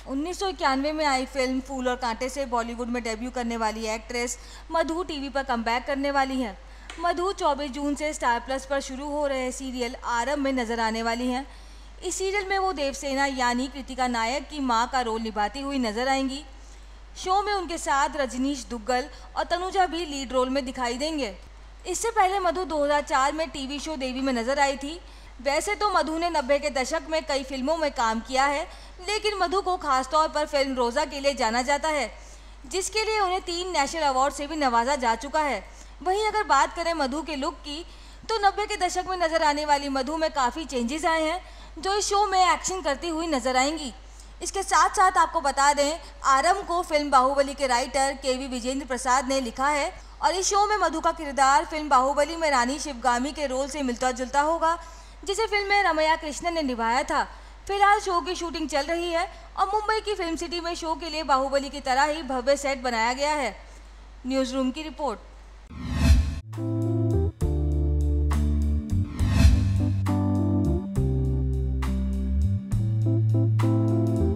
1991 में आई फिल्म फूल और कांटे से बॉलीवुड में डेब्यू करने वाली एक्ट्रेस मधु टीवी पर कमबैक करने वाली हैं। मधु 24 जून से स्टार प्लस पर शुरू हो रहे सीरियल आरंभ में नजर आने वाली हैं। इस सीरियल में वो देवसेना यानी कृतिका नायक की मां का रोल निभाती हुई नजर आएंगी। शो में उनके साथ रजनीश दुग्गल और तनुजा भी लीड रोल में दिखाई देंगे। इससे पहले मधु 2004 में टीवी शो देवी में नजर आई थी। वैसे तो मधु ने 90 के दशक में कई फिल्मों में काम किया है, लेकिन मधु को खासतौर पर फिल्म रोजा के लिए जाना जाता है, जिसके लिए उन्हें 3 नेशनल अवार्ड से भी नवाजा जा चुका है। वहीं अगर बात करें मधु के लुक की, तो 90 के दशक में नजर आने वाली मधु में काफ़ी चेंजेस आए हैं, जो इस शो में एक्शन करती हुई नजर आएंगी। इसके साथ साथ आपको बता दें, आरंभ को फिल्म बाहुबली के राइटर केवी विजेंद्र प्रसाद ने लिखा है और इस शो में मधु का किरदार फिल्म बाहुबली में रानी शिवगामी के रोल से मिलता जुलता होगा, जिसे फिल्म में रमैया कृष्णन ने निभाया था। फिलहाल शो की शूटिंग चल रही है और मुंबई की फिल्म सिटी में शो के लिए बाहुबली की तरह ही भव्य सेट बनाया गया है। न्यूज़ रूम की रिपोर्ट।